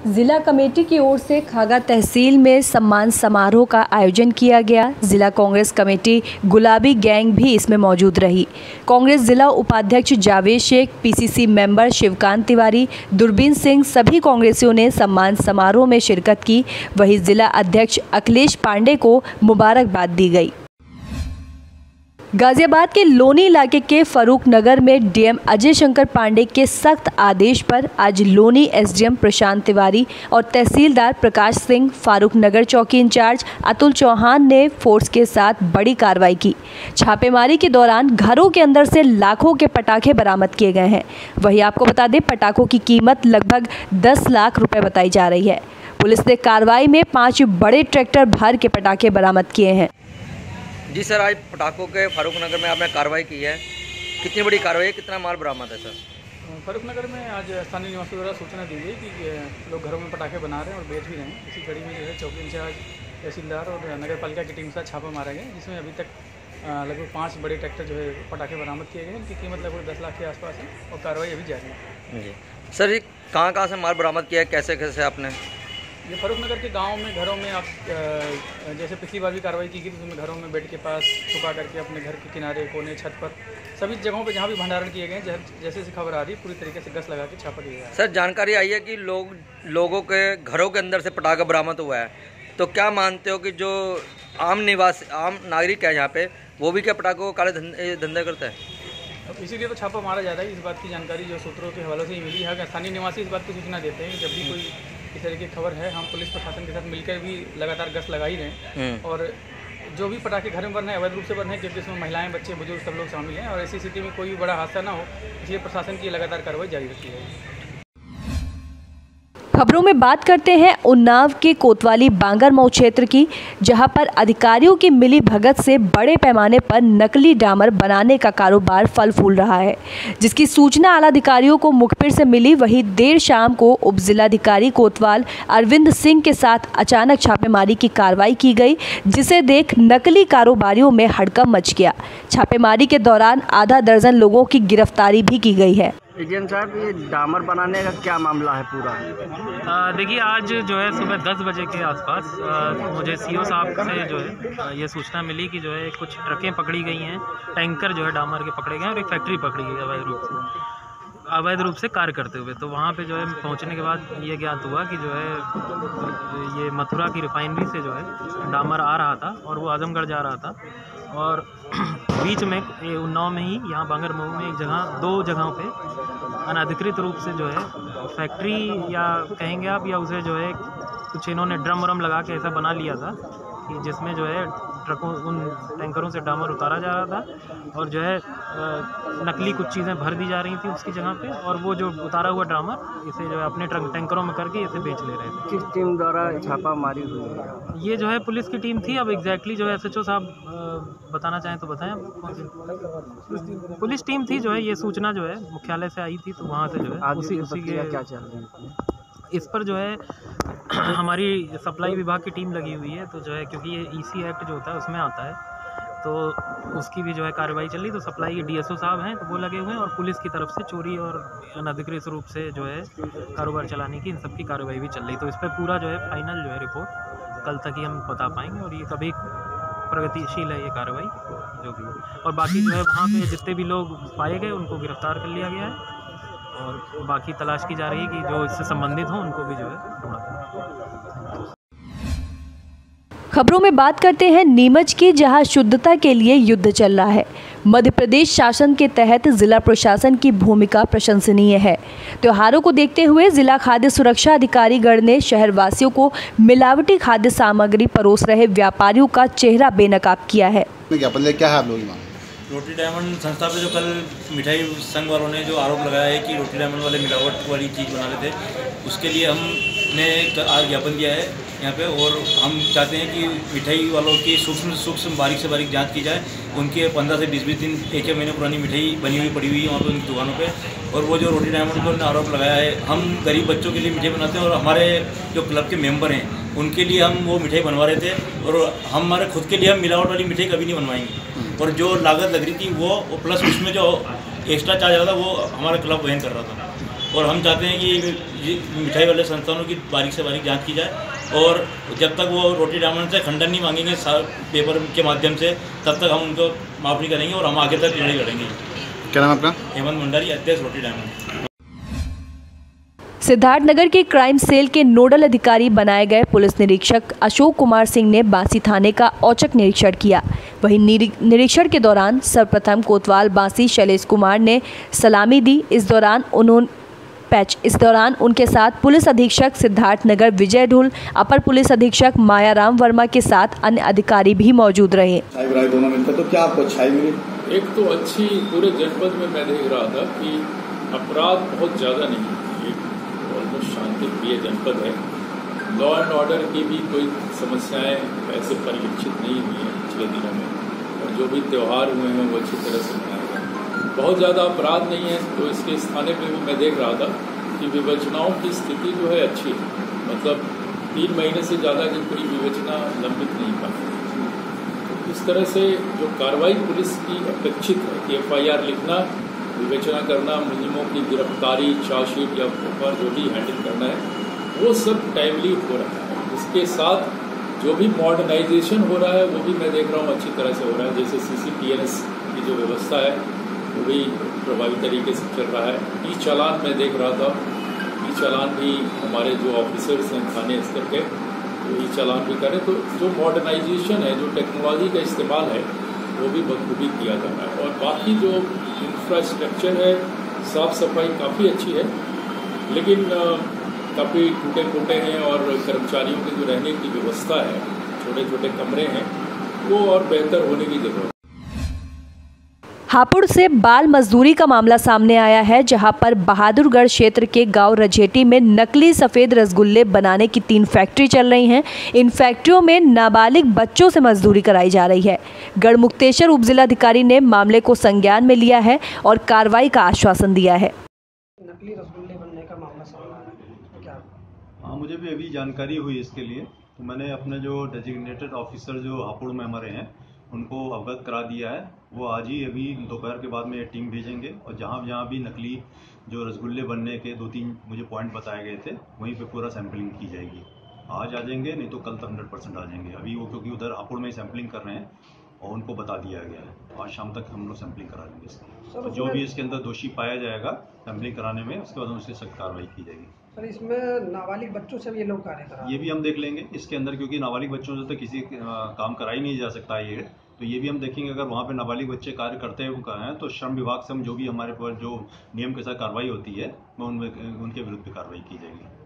जिला कमेटी की ओर से खागा तहसील में सम्मान समारोह का आयोजन किया गया। जिला कांग्रेस कमेटी गुलाबी गैंग भी इसमें मौजूद रही। कांग्रेस जिला उपाध्यक्ष जावेद शेख, पीसीसी मेंबर शिवकांत तिवारी, दुर्बीन सिंह सभी कांग्रेसियों ने सम्मान समारोह में शिरकत की। वहीं जिला अध्यक्ष अखिलेश पांडे को मुबारकबाद दी गई। गाजियाबाद के लोनी इलाके के फरूख नगर में डीएम अजय शंकर पांडे के सख्त आदेश पर आज लोनी एसडीएम प्रशांत तिवारी और तहसीलदार प्रकाश सिंह, फारूख नगर चौकी इंचार्ज अतुल चौहान ने फोर्स के साथ बड़ी कार्रवाई की। छापेमारी के दौरान घरों के अंदर से लाखों के पटाखे बरामद किए गए हैं। वहीं आपको बता दें, पटाखों की कीमत लगभग 10 लाख रुपए बताई जा रही है। पुलिस ने कार्रवाई में 5 बड़े ट्रैक्टर भर के पटाखे बरामद किए हैं। जी सर, आज पटाखों के फारूख नगर में आपने कार्रवाई की है, कितनी बड़ी कार्रवाई है, कितना माल बरामद है सर? फारूख नगर में आज स्थानीय निवासियों द्वारा सूचना दी गई कि लोग घरों में पटाखे बना रहे हैं और बेच भी रहे हैं। इसी कड़ी में जो है चौकी इंचार्ज, तहसीलदार और नगर पालिका की टीम के साथ छापा मारा गया, जिसमें अभी तक लगभग 5 बड़े ट्रैक्टर जो है पटाखे बरामद किए गए। इनकी कीमत लगभग 10 लाख के आसपास है और कार्रवाई अभी जारी है। जी सर, ये कहाँ से माल बरामद किया है, कैसे कैसे आपने? ये फारूख नगर के गांव में घरों में आप जैसे पिछली बार भी कार्रवाई की गई थी, उसमें घरों में बेड के पास छुपा करके अपने घर के किनारे, कोने, छत पर सभी जगहों पे जहां भी भंडारण किए गए, जैसे से खबर आ रही पूरी तरीके से गश्त लगा के छापा दिया गया है। सर, जानकारी आई है कि लोगों के घरों के अंदर से पटाखा बरामद हुआ है, तो क्या मानते हो कि जो आम नागरिक है यहाँ पे, वो भी क्या पटाखों को काले धंधे करता है? अब इसीलिए तो छापा मारा जाता है। इस बात की जानकारी जो सूत्रों के हवाले से ही मिली है। स्थानीय निवासी इस बात की सूचना देते हैं कि जब भी कोई इस तरह की खबर है, हम पुलिस प्रशासन के साथ मिलकर भी लगातार गश्त लगा ही रहे हैं। और जो भी पटाखे घर में बन रहे हैं अवैध रूप से बन रहे हैं, क्योंकि इसमें महिलाएं, बच्चे, बुजुर्ग सब लोग शामिल हैं और ऐसी स्थिति में कोई भी बड़ा हादसा ना हो, इसलिए प्रशासन की लगातार कार्रवाई जारी रहती है। खबरों में बात करते हैं उन्नाव के कोतवाली बांगरमऊ क्षेत्र की, जहां पर अधिकारियों की मिली भगत से बड़े पैमाने पर नकली डामर बनाने का कारोबार फल फूल रहा है, जिसकी सूचना आला अधिकारियों को मुखबिर से मिली। वहीं देर शाम को उप जिलाधिकारी कोतवाल अरविंद सिंह के साथ अचानक छापेमारी की कार्रवाई की गई, जिसे देख नकली कारोबारियों में हड़कंप मच गया। छापेमारी के दौरान आधा दर्जन लोगों की गिरफ्तारी भी की गई है। एजेंट साहब, ये डामर बनाने का क्या मामला है पूरा? देखिए, आज जो है सुबह 10 बजे के आसपास मुझे सीओ साहब से जो है ये सूचना मिली कि जो है कुछ ट्रकें पकड़ी गई हैं, टैंकर जो है डामर के पकड़े गए और एक फैक्ट्री पकड़ी गई अवैध रूप से कार्य करते हुए। तो वहाँ पे जो है पहुँचने के बाद ये ज्ञात हुआ कि जो है ये मथुरा की रिफाइनरी से जो है डामर आ रहा था और वो आजमगढ़ जा रहा था और बीच में उन्नाव में ही यहाँ बांगरमऊ में एक जगह, 2 जगहों पे अनधिकृत रूप से जो है फैक्ट्री या कहेंगे आप, या उसे जो है कुछ इन्होंने ड्रम वरम लगा के ऐसा बना लिया था कि जिसमें जो है ट्रकों, उन टैंकरों से डामर उतारा जा रहा था और जो है नकली कुछ चीज़ें भर दी जा रही थी उसकी जगह पे, और वो जो उतारा हुआ डामर इसे जो है अपने टैंकरों में करके इसे बेच ले रहे थे। किस टीम द्वारा छापामारी हुई है? ये जो है पुलिस की टीम थी। अब एग्जैक्टली जो है एसएचओ साहब बताना चाहें तो बताएं। पुलिस टीम थी, जो है ये सूचना जो है मुख्यालय से आई थी, तो वहाँ से जो है उसी के क्या चल रही है इस पर जो है हमारी सप्लाई विभाग की टीम लगी हुई है। तो जो है क्योंकि ये ईसी एक्ट जो होता है उसमें आता है, तो उसकी भी जो है कार्रवाई चल रही। तो सप्लाई के डीएसओ साहब हैं, तो वो लगे हुए हैं और पुलिस की तरफ से चोरी और अनधिकृत रूप से जो है कारोबार चलाने की इन सब की कार्रवाई भी चल रही। तो इस पर पूरा जो है फाइनल जो है रिपोर्ट कल तक ही हम बता पाएंगे और ये कभी प्रगतिशील है ये कार्रवाई जो भी। और बाकी जो है वहाँ पे जितने भी लोग पाए गए उनको गिरफ्तार कर लिया गया है और बाकी तलाश की जा रही है कि जो इससे संबंधित हों उनको भी जो है ढूंढा। खबरों में बात करते हैं नीमच की, जहां शुद्धता के लिए युद्ध चल रहा है। मध्य प्रदेश शासन के तहत जिला प्रशासन की भूमिका प्रशंसनीय है। त्योहारों को देखते हुए जिला खाद्य सुरक्षा अधिकारी गण ने शहरवासियों को मिलावटी खाद्य सामग्री परोस रहे व्यापारियों का चेहरा बेनकाब किया है। क्या है आप लोग? रोटी डायमंड संस्था पे जो कल मिठाई संघ वालों ने जो आरोप लगाया है कि रोटी डायमंड वाले मिलावट वाली चीज़ बना रहे थे, उसके लिए हमने आज ज्ञापन दिया है यहाँ पे। और हम चाहते हैं कि मिठाई वालों की सूक्ष्म बारीक से बारीक जांच की जाए। उनके 15 से 20 दिन, 1 महीने पुरानी मिठाई बनी हुई पड़ी हुई है वहाँ पर उनकी दुकानों पे। और वो जो रोटी डायमंड को आरोप लगाया है, हम गरीब बच्चों के लिए मिठाई बनाते हैं और हमारे जो क्लब के मेंबर हैं उनके लिए हम वो मिठाई बनवा रहे थे और हमारे खुद के लिए हम मिलावट वाली मिठाई कभी नहीं बनवाएंगे। और जो लागत लग रही थी वो प्लस उसमें जो एक्स्ट्रा चार्ज आ रहा था वो हमारा क्लब वहन कर रहा था। और हम चाहते हैं कि ये मिठाई वाले संस्थानों की बारीक से बारीक जांच की जाए और जब तक वो रोटी डायमंड से खंडन नहीं मांगेंगे पेपर के माध्यम से, तब तक हम उनको माफ़ नहीं करेंगे और हम आगे तक लड़ाई लड़ेंगे। क्या नाम आपका? हेमंत भंडारी, अध्यक्ष रोटी डायमंड। सिद्धार्थनगर के क्राइम सेल के नोडल अधिकारी बनाए गए पुलिस निरीक्षक अशोक कुमार सिंह ने बांसी थाने का औचक निरीक्षण किया। वहीं निरीक्षण के दौरान सर्वप्रथम कोतवाल बांसी शैलेश कुमार ने सलामी दी। इस दौरान उनके साथ पुलिस अधीक्षक सिद्धार्थनगर विजय ढुल, अपर पुलिस अधीक्षक मायाराम वर्मा के साथ अन्य अधिकारी भी मौजूद रहे। दोनों मिलकर तो क्या आपको अच्छाई मिली? एक तो अच्छी, पूरे जनपद में मैं देख रहा था कि अपराध बहुत ज़्यादा नहीं है, ऑलमोस्ट शांति प्रिय जनपद है। लॉ एंड ऑर्डर की भी कोई समस्याएं ऐसे परिलक्षित नहीं हुई हैं पिछले दिनों में, और जो भी त्यौहार हुए हैं वो अच्छी तरह से मनाए गए। बहुत ज़्यादा अपराध नहीं है, तो इसके इस थाने में भी मैं देख रहा था कि विवेचनाओं की स्थिति जो है अच्छी है, मतलब 3 महीने से ज़्यादा की कोई विवेचना लंबित नहीं पाई। तो इस तरह से जो कार्रवाई पुलिस की अपेक्षित है कि FIR लिखना, विवेचना करना, मुलजिमों की गिरफ्तारी, चार्जशीट या पेपर जो भी हैंडल करना है, वो सब टाइमली हो रहा है। इसके साथ जो भी मॉडर्नाइजेशन हो रहा है वो भी मैं देख रहा हूँ अच्छी तरह से हो रहा है। जैसे CCTNS की जो व्यवस्था है वो भी प्रभावी तरीके से चल रहा है। ई-चालान मैं देख रहा था, ई-चालान भी हमारे जो ऑफिसर्स हैं थाने स्तर के, तो ई-चालान भी करें। तो जो मॉडर्नाइजेशन है, जो टेक्नोलॉजी का इस्तेमाल है, वो भी बखूबी किया जा रहा है। और बाकी जो इंफ्रास्ट्रक्चर है, साफ सफाई काफ़ी अच्छी है, लेकिन काफ़ी टूटे फूटे हैं और कर्मचारियों की जो रहने की व्यवस्था है, छोटे छोटे कमरे हैं, वो और बेहतर होने की जरूरत है। हापुड़ से बाल मजदूरी का मामला सामने आया है, जहां पर बहादुरगढ़ क्षेत्र के गांव रजेटी में नकली सफ़ेद रसगुल्ले बनाने की 3 फैक्ट्री चल रही हैं। इन फैक्ट्रियों में नाबालिग बच्चों से मजदूरी कराई जा रही है। गढ़मुक्तेश्वर उपजिलाधिकारी ने मामले को संज्ञान में लिया है और कार्रवाई का आश्वासन दिया है। नकली रसगुल्ले बनने का मामला सामने आया है, क्या? हाँ, मुझे भी अभी जानकारी हुई इसके लिए, तो मैंने अपने जो डेजिग्नेटेड ऑफिसर जो हापुड़ में हमारे हैं उनको अवगत करा दिया है। वो आज ही अभी दोपहर के बाद में ये टीम भेजेंगे और जहाँ भी नकली जो रसगुल्ले बनने के 2-3 मुझे पॉइंट बताए गए थे, वहीं पे पूरा सैंपलिंग की जाएगी। आज आ जाएंगे, नहीं तो कल तक 100% आ जाएंगे। अभी वो क्योंकि उधर हापुड़ में ही सैंपलिंग कर रहे हैं और उनको बता दिया गया है, आज शाम तक हम लोग सैंपलिंग करा देंगे इसकी। तो जो भी इसके अंदर दोषी पाया जाएगा सैंपलिंग कराने में, उसके बाद उसकी सख्त कार्रवाई की जाएगी। सर, इसमें नाबालिग बच्चों से भी ये लोग कार्य करा, ये भी हम देख लेंगे इसके अंदर, क्योंकि नाबालिग बच्चों से तो किसी काम करा ही नहीं जा सकता ये, तो ये भी हम देखेंगे। अगर वहाँ पे नाबालिग बच्चे कार्य करते हुए हैं तो श्रम विभाग से हम जो भी हमारे पर जो नियम के साथ कार्रवाई होती है, वो उनके विरुद्ध कार्रवाई की जाएगी।